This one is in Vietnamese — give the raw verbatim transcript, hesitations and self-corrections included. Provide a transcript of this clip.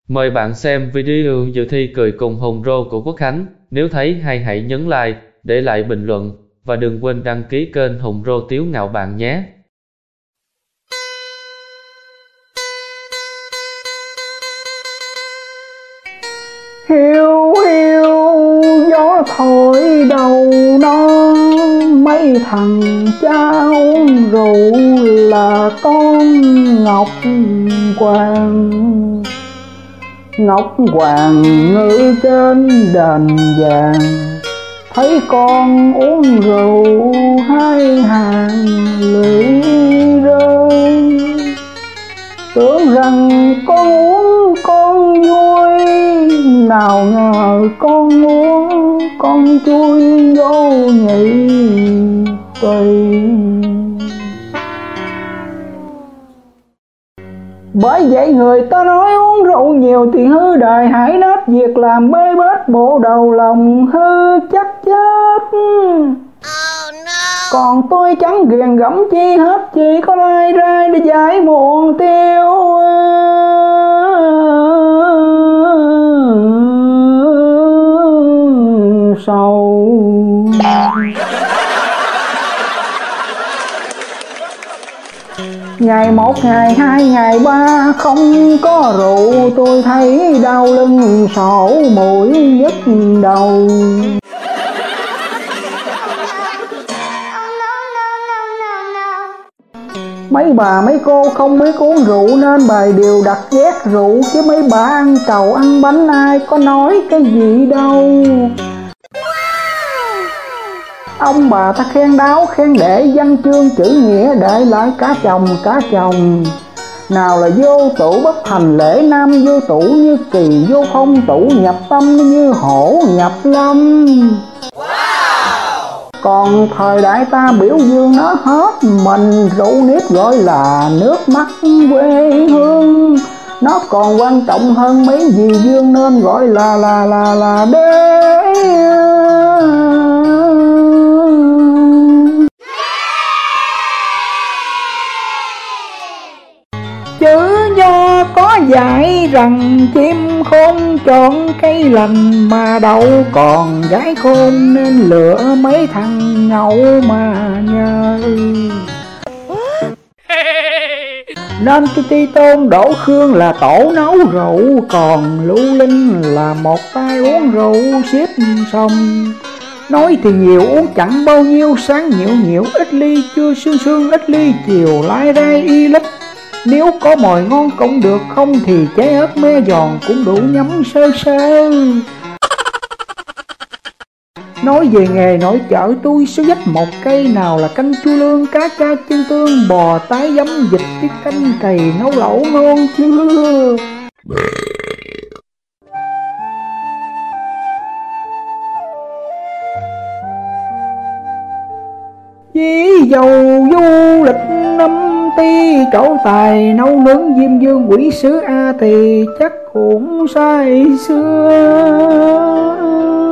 Mời bạn xem video dự thi cười cùng Hùng Rô của Quốc Khánh. Nếu thấy hay hãy nhấn like, để lại bình luận và đừng quên đăng ký kênh Hùng Rô Tiếu Ngạo bạn nhé. Hiu hiu gió thổi đầu non, mấy thằng cha uống rượu là con Ngọc Hoàng. Ngọc Hoàng ngự trên đền vàng, thấy con uống rượu hai hàng lưỡi rơi. Tưởng rằng con uống con vui, nào ngờ con uống con chui vô nhị tùy. Bởi vậy người ta nói uống rượu nhiều thì hư đời, hãy nết việc làm bê bết bộ đầu lòng hư chắc chết. Oh, no. Còn tôi chẳng ghiền gẫm chi hết, chỉ có lai rai để giải muộn tiêu sầu. Ngày một, ngày hai, ngày ba không có rượu, tôi thấy đau lưng sổ mũi nhức đầu. Mấy bà mấy cô không biết uống rượu nên bài đều đặt ghét rượu, chứ mấy bà ăn trầu ăn bánh ai có nói cái gì đâu. Ông bà ta khen đáo khen để văn chương chữ nghĩa để lại cả chồng cả chồng. Nào là vô tủ bất thành lễ nam vô tủ như kỳ vô phong tủ nhập tâm như hổ nhập lâm. Còn thời đại ta biểu dương nó hết mình, rượu nếp gọi là nước mắt quê hương. Nó còn quan trọng hơn mấy gì dương nên gọi là là là là đế. Chữ do có dạy rằng chim khôn chọn cây lành, mà đậu còn gái khôn nên lựa mấy thằng ngầu mà nhờ. Nên cái Chi Tôn Đỗ Khương là tổ nấu rượu, còn Lưu Linh là một tay uống rượu xếp xong. Nói thì nhiều uống chẳng bao nhiêu, sáng nhiều nhiều ít ly, trưa sương sương ít ly, chiều lai rai y lít. Nếu có mồi ngon cũng được, không thì trái ớt me giòn cũng đủ nhắm sơ sơ. Nói về nghề nội chợ tôi sẽ dắt một cây, nào là canh chua lương, cá cha chân tương, bò tái giấm vịt tiết canh cày nấu lẩu ngon chưa. Với dầu du lịch năm ti, trổ tài nấu nướng diêm dương quỷ sứ A thì chắc cũng say xưa.